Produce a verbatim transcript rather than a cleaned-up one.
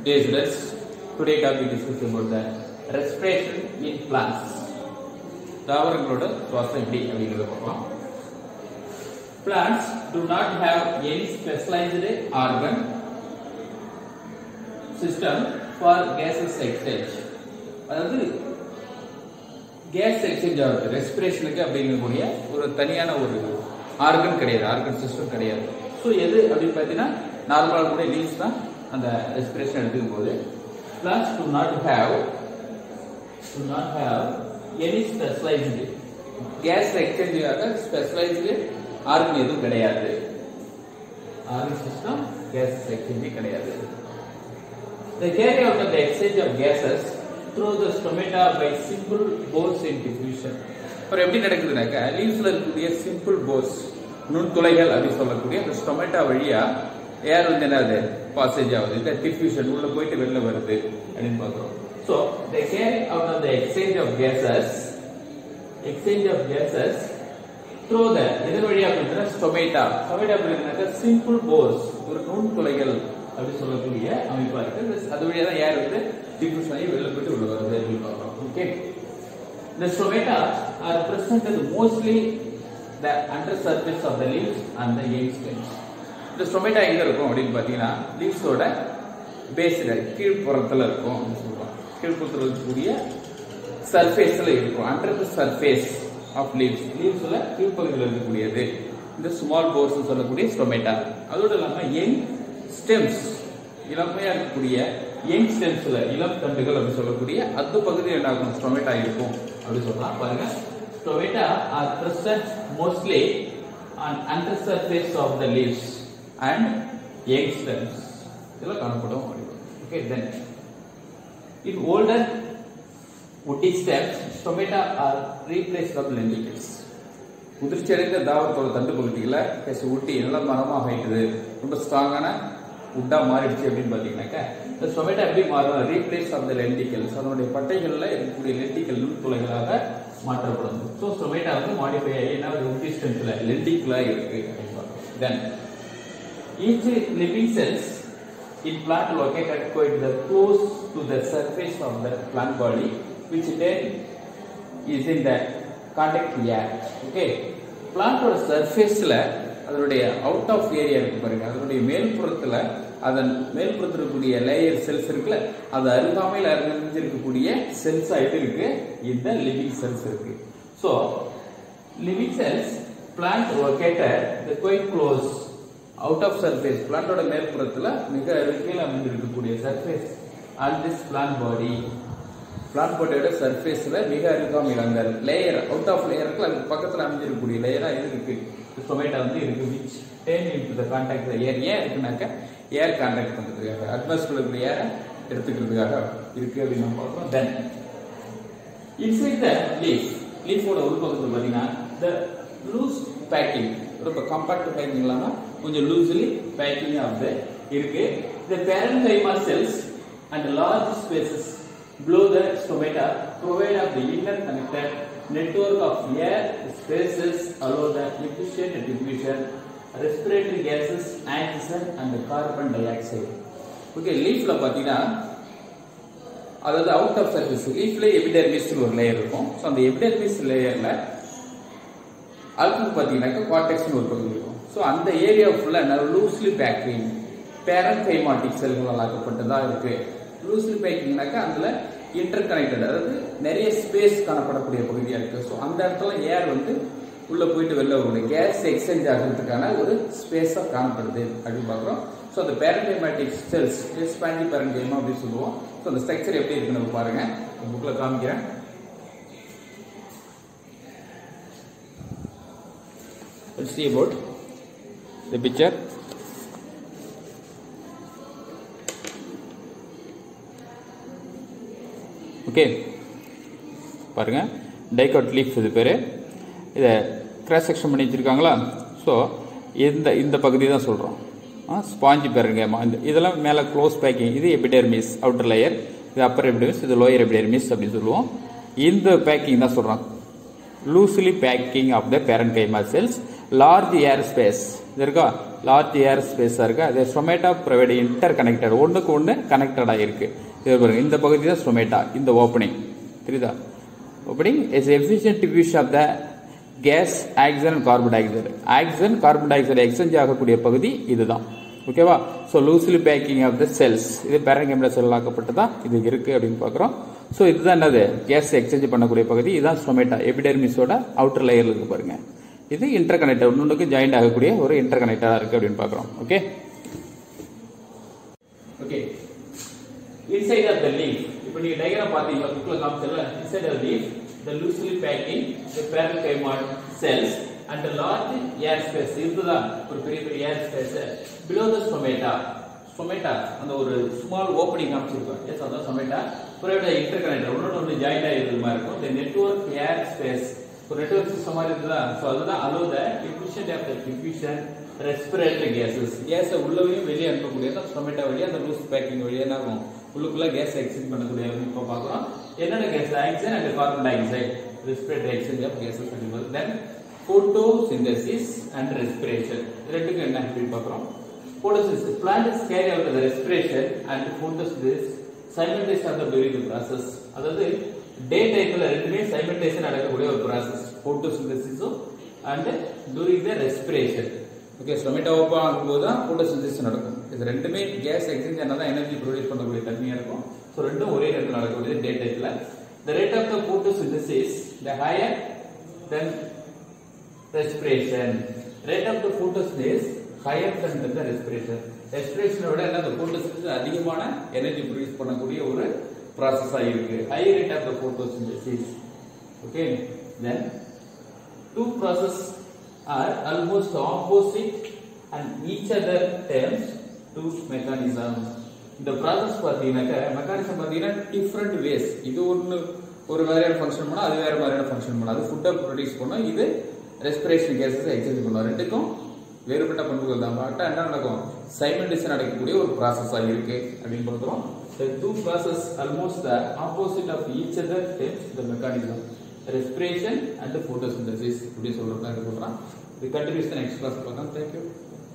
Dear students, today topic discuss about the respiration in plants. தாவரங்களோட சுவாசம் எப்படி அப்படிங்கறத பார்க்கலாம். Plants do not have any specialized organ system for gases exchange. அதாவது gas exchange ஆகுது ரெஸ்பிரேஷனுக்கு அப்படிங்கக்கூடிய ஒரு தனியான ஒரு ஆர்கன் கிடையாது, ஆர்கன் சிஸ்டம் கிடையாது. ஸோ எது அப்படின்னு பார்த்தீங்கன்னா நார்மலாக கூட லீவ்ஸ் தான் அந்த ரெஸ்பிரேஷன் எடுத்துக்கும் போது plants do not have do not have any specialized gas எக்ஸ்சேஞ்சுக்காக ஸ்பெஷலைஸ்டு ஆர்கன் எதுவும் கிடையாது. ஆர்கன் சிஸ்டம் கேஸ் எக்ஸ்சேஞ்ச் கிடையாது. They carry out the exchange of gases through the stomata by simple pores in diffusion. இப்போ எப்படி நடக்குதுனாக்கா லீவ்ஸ்ல இருக்கக்கூடிய simple force நுண்துளைகள் அப்படின்னு சொல்லக்கூடிய அந்த ஸ்டொமேட்டா வழியா ஏர் வந்து என்னது பாசேஜ் ஆகுது, இந்த டிஃப்யூஷன் உள்ள போயிட்டு வெளில வருது அப்படின்னு பார்க்குறோம். So they carry out of the exchange of gases exchange of gases through the எதன் வழியா அப்படின்னா ஸ்டொமேட்டா ஸ்டொமேட்டா அப்படின்னாக்கா சிம்பிள் போர்ஸ் ஒரு நுண்துளைகள் அப்படி சொல்லக்கூடிய அமைப்பா இருக்கு. அது வழியா தான் ஏர் வந்து டிஃப்யூஷன் ஆகி வெளில போயிட்டு உள்ள வருது அப்படின்னு பார்க்குறோம். Okay, the stomata are presented mostly the under surface of the leaves and the young stems. இந்த ஸ்டொமேட்டா எங்க இருக்கும் அப்படின்னு பாத்தீங்கன்னா லீவ்ஸோட பேஸ்ல கீழ்ப்புறத்துல இருக்கும் அப்படின்னு சொல்லுவாங்க. கீழ்ப்புறத்துல இருக்கக்கூடிய சர்ஃபேஸ்ல இருக்கும். Under the surface of leaves லீவ்ஸ்ல கீழ்ப்பகுதியில் இருக்கக்கூடியது இந்த ஸ்மால் போர்ஸ் சொல்லக்கூடிய ஸ்டொமேட்டா. அதோட இல்லாம யங் ஸ்டெம்ஸ் இளமையா இருக்கக்கூடிய யங் ஸ்டெம்ஸ்ல இளம் தண்டுகள் அப்படி சொல்லக்கூடிய அது பகுதியில் என்ன ஆகும் ஸ்டொமேட்டா இருக்கும் அப்படி சொல்லலாம். பாருங்க, stomata are present mostly on under surface of the leaves and young stems இதெல்லாம் காணப்படும். Okay, then in older woody stems stomata are replaced by lenticels. முதிர்ச்சியடைந்த தாவரத்தோட தண்டு பகுதியில் ஊட்டி நல்ல மரமாக ஆயிடுது, ரொம்ப ஸ்ட்ராங்கான உட்டா மாறிடுச்சு அப்படின்னு பாத்தீங்கன்னாக்கா இந்த ஸ்டொமேட்டா எப்படி மாறும் ரீப்ளேஸ் ஆஃப் த லென்டிகல்ஸ் அதனுடைய பட்டைகள்ல இருக்கக்கூடிய லென்டிகல் நுண்துளைகளாக மாற்றப்படும். ஸோ ஸ்டொமேட்டா வந்து மாடிஃபை ஆகி என்ன உட்டி ஸ்டெம்ஸ்ல லென்டிகலா இருக்கு அப்படின்னு பார்க்கணும். தென் each living cells in plant located quite the close to the surface of the plant body which then is in the contact air. Okay, பிளான்டோட சர்ஃபேஸ்ல அதனுடைய அவுட் ஆஃப் ஏரியா இருக்கு பாருங்க, அதனுடைய மேல்புறத்துல அதன் மேல்புறத்தில் இருக்கக்கூடிய லேயர் செல்ஸ் இருக்குல்ல அது அருகாமையில் அறிஞ்சிருக்கக்கூடிய செல்ஸ் ஆயிட்டு இருக்கு இந்த லிவிங் செல்ஸ் இருக்கு. So living cells plant located the quite close out of surface பிளான்டோட மேல்புறத்துல மிக அருகில் அமைந்திருக்கக்கூடிய surface on this plant body plant பாடியோட சர்ஃபேஸ்ல மிக அருகாமையில் அந்த லேயர் அவுட் ஆஃப் லேயருக்கு அது பக்கத்தில் அமைஞ்சிருக்கக்கூடிய லேயரா இது இருக்கு ஸ்டொமேட்டா வந்து இருக்கு. Which turn into the contact the air air இருக்குனாக்க ஏர் கான்டாக்ட் பண்றதுக்காக அட்மாஸ்பியர்ல இருக்கிற ஏரை எடுத்துக்கிறதுக்காக இருக்கு அப்படின்னு நம்ம பார்க்கிறோம். தென் இன்சைட் தி லீஃப் லீஃபோட உள்பக்கத்துல பாத்தீங்கன்னா தி லூஸ் பேக்கிங் ரொம்ப காம்பாக்ட் பேக்கிங் இல்லாம கொஞ்சம் லூஸ்லி பேக்கிங் ஆஃப் தி இருக்கு. The parenchyma cells and large spaces below the stomata provide of the inner connected network of air spaces allow the efficient diffusion respiratory gases oxygen and carbon dioxide. Okay, லீஃப்ல பாத்தீங்கன்னா அதாவது out of surface லீஃப்ல epidermis ஒரு layer இருக்கும். So அந்த epidermis லேயர்ல அதுக்கு பாத்தீங்கன்னாக்கா கார்டெக்ஸ்னு ஒரு பகுதி இருக்கும். ஸோ அந்த ஏரியா ஃபுல்லா என்ன லூஸ்லி பேக்கிங் பேரன்கைமாட்டிக் செல்கள் ஆக்கப்பட்டதா இருக்கு. லூஸ்லி பேக்கிங்னாக்கா அதுல இன்டர் கனெக்டட் அதாவது நிறைய ஸ்பேஸ் காணப்படக்கூடிய பகுதியா இருக்கு. ஸோ அந்த இடத்துல ஏர் வந்து உள்ள போயிட்டு வெளில வரக்கூடிய கேஸ் எக்ஸ்சேஞ்ச் ஆகிறதுக்கான ஒரு ஸ்பேஸா காணப்படுது அப்படின்னு பாக்குறோம். ஸோ அந்த பேரன்கைமாட்டிக் செல்ஸ் எக்ஸ்பாண்டி பேரன்கைமா அப்படின்னு சொல்லுவோம். ஸோ அந்த ஸ்ட்ரக்சர் எப்படி இருக்குன்னு பாருங்க, புக்ல காமிக்கிறேன். Let's see about the picture. Okay, பாருங்க டைகாட் லீஃப் இது பேரு. இதை கிராஸ் செக்ஷன் பண்ணி வச்சிருக்காங்களா? ஸோ இந்த இந்த பகுதி தான் சொல்றோம் ஸ்பாஞ்சி பேரன்கைமா. இதெல்லாம் மேலே க்ளோஸ் பேக்கிங், இது எபிடெர்மிஸ் அவுட்டர் லேயர், இது அப்பர் எபிடெர்மிஸ், இது லோயர் எபிடெர்மிஸ் அப்படின்னு சொல்லுவோம். இந்த பேக்கிங் தான் சொல்றோம் loosely packing of the parenchyma cells, large air space. There is large air space. The stomata provide interconnected. ஒண்ணுக்கு ஒண்ணு connected ஆயிருக்கு. இது பாருங்க இந்த பகுதி தான் stomata இந்த opening. தெரியுதா? Opening is efficient diffusion of the gas, oxygen and carbon dioxide. Oxygen, carbon dioxide exchange ஆகக்கூடிய பகுதி இதுதான். ஓகேவா? So loosely packing of the cells. இது parenchyma cell ஆக்கப்பட்டதா இது இருக்கு அப்படினு பார்க்கறோம். So இதுதான் என்னது கேஸ் எக்ஸ்சேஞ்ச் பண்ணக்கூடிய பகுதி இதுதான் ஸ்டோமேட்டா எபிடெர்மிஸோட அவுட்டர் லேயர்ல இருக்கு பாருங்க இது இன்டர்கனெக்டர் ஒண்ணுக்கு ஜாயிண்ட் ஆகக்கூடிய ஒரு இன்டர்கனெக்டரா இருக்கு அப்படினு பார்க்கறோம் okay okay inside of the leaf இப்போ நீங்க டயகிராம் பாத்தீங்களா புக்ல காமிச்சல inside of leaf the loosely packing the parenchyma cells and the large air space இருக்குதா ஒரு பெரிய பெரிய air space below the stomata stomata அந்த ஒரு ஸ்மால் ஓபனிங் காமிச்சிருப்பாங்க எஸ் அதான் stomata புரோட இன்டர்கனெக்டர் ஒண்ணு ஒண்ணு ஜாயிண்ட் ஆயிருக்கிற மாதிரி இருக்கும் the network air space ஒரு நெட்வொர்க் சிஸ்டம் மாதிரி இருக்குதா சோ அதுதான் allow the efficient of the diffusion respiratory gases gas உள்ளவையும் வெளிய அனுப்பக்கூடியது stomata வழியா அந்த லூஸ் பேக்கிங் வழியா என்ன ஆகும் உள்ளுக்குள்ள கேஸ் எக்ஸ்சேஞ்ச் பண்ணக்கூடிய இப்போ பார்க்கறோம் என்னென்ன gas oxygen and carbon dioxide respiratory exchange of gases and then photosynthesis and respiration ரெண்டுக்கு என்ன அப்படி பார்க்கறோம் photosynthesis plants carry out the respiration and photosynthesis simultaneously during the process அதாவது டே டைம்ல ரெண்டுமே simultaneously நடக்கக்கூடிய ஒரு process photosynthesis and during the respiration okay stomata open ஆகும்போது தான் photosynthesis நடக்கும் இது ரெண்டுமே கேஸ் எக்ஸ்சேஞ்ச் ஆனதா எனர்ஜி ப்ரொடியூஸ் பண்ணக்கூடிய தன்மையா இருக்கும் சோ ரெண்டும் ஒரே நேரத்துல நடக்கக்கூடிய டே டைம்ல the rate of the photosynthesis the higher than respiration rate of the photosynthesis higher than the respiration respiration விட என்ன the photosynthesis அதிகமான எனர்ஜி ப்ரொடியூஸ் பண்ணக்கூடிய ஒரு process ஆ இருக்கு high rate of the photosynthesis okay then two processes are almost opposite and each other terms two mechanisms இந்த process பாத்தீங்கன்னாக்க mechanism பாத்தீங்கன்னா different ways இது ஒன்னு ஒரு வேறையான ஃபங்க்ஷன் பண்ணா அது வேற மாதிரியான ஃபங்க்ஷன் பண்ணா அது ஃபுட் ப்ரொடியூஸ் பண்ணும் இது ரெஸ்பிரேஷன் கேஸஸ் எக்ஸ்சேஞ்ச் பண்ணும் ரெண்டுக்கும் வேறுபட்ட பண்புகள் தான் பார்த்தா என்ன நடக்கும் சைமல்டேனியஸா நடக்கக்கூடிய ஒரு process ஆ இருக்கு அப்படினு பார்க்கிறோம் the two process almost the opposite of each other terms the mechanism respiration and the photosynthesis இப்படி சொல்றதா சொல்றான் we continue the next class பார்க்கலாம் thank you